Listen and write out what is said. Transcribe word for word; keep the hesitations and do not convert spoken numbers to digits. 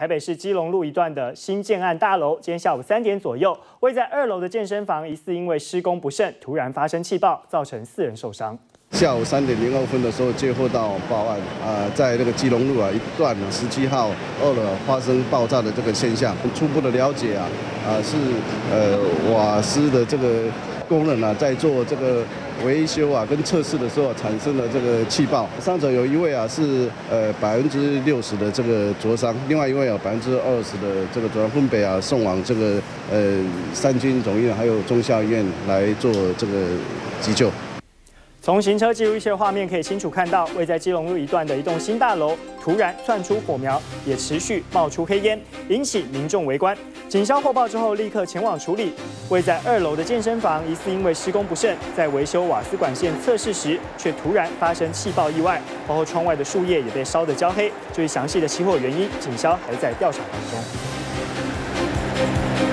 台北市基隆路一段的新建案大楼，今天下午三点左右，位在二楼的健身房疑似因为施工不慎，突然发生气爆，造成四人受伤。 下午三点零二分的时候接获到报案，啊、呃，在那个基隆路啊一段十七号二楼发生爆炸的这个现象。初步的了解啊，啊、呃、是呃瓦斯的这个工人啊在做这个维修啊跟测试的时候产生了这个气爆。伤者有一位啊是呃百分之六十的这个灼伤，另外一位有百分之二十的这个灼伤，分别啊送往这个呃三军总医院还有中校医院来做这个急救。 从行车记录仪的画面可以清楚看到，位在基隆路一段的一栋新大楼突然窜出火苗，也持续冒出黑烟，引起民众围观。警消获报之后，立刻前往处理。位在二楼的健身房疑似因为施工不慎，在维修瓦斯管线测试时，却突然发生气爆意外，包括窗外的树叶也被烧得焦黑。至于详细的起火原因，警消还在调查当中。